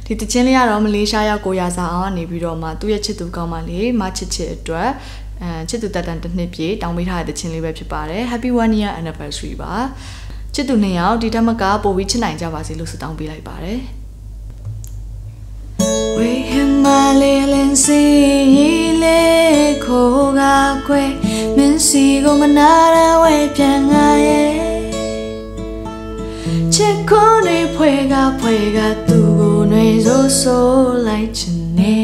ဒီတချင်းလေးကတော့မလေးရှားရောက်ကိုရစာအောင်ကနေပြီးတော့မှသူ့ရဲ့ချစ်သူကောင်းမလေးမချစ်အတွက်ချစ်သူတက်တန်တစ်နှစ်ပြည့်တောင်းပေးထားတဲ့တချင်းလေးပဲဖြစ်ပါတယ် Happy 1 year anniversary ပါချစ်သူနှစ်ယောက်ဒီတက်မကပို့ပြီးချစ်နိုင်ကြပါစေလို့ဆုတောင်းပေးလိုက်ပါတယ်ဝေဟမလေးလင်းစီလေခိုးကခွေမင်းစီကိုမနာရဝဲပြန်ငါရဲ့ချစ်ကိုနေဖွေကသူကိုနှွေဆိုလိုက်ချင်နေ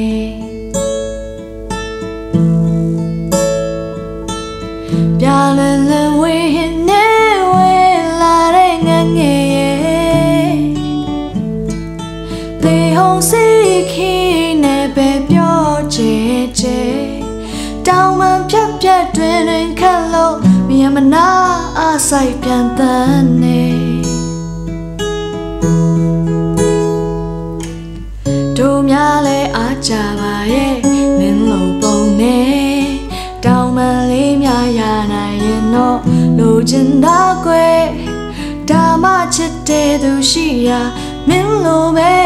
ပြလလဝေဟနေဝဲလာတဲ့ငငယ်ရဲ့လေဟုံစီခင်းနေပဲပြောချေတောင်းမှဖြတ်တွင်ခက်လို့မြင်မနာအဆိုင်ပြန်တန်းနေတို့များလဲအားကြပါရဲ့မင်းလိုပုံနေတောင်းမှလေးများရနိုင်ရင်တော့လိုချင်တာကွယ်ဒါမှချစ်တဲ့သူရှိရာမင်းလိုပဲ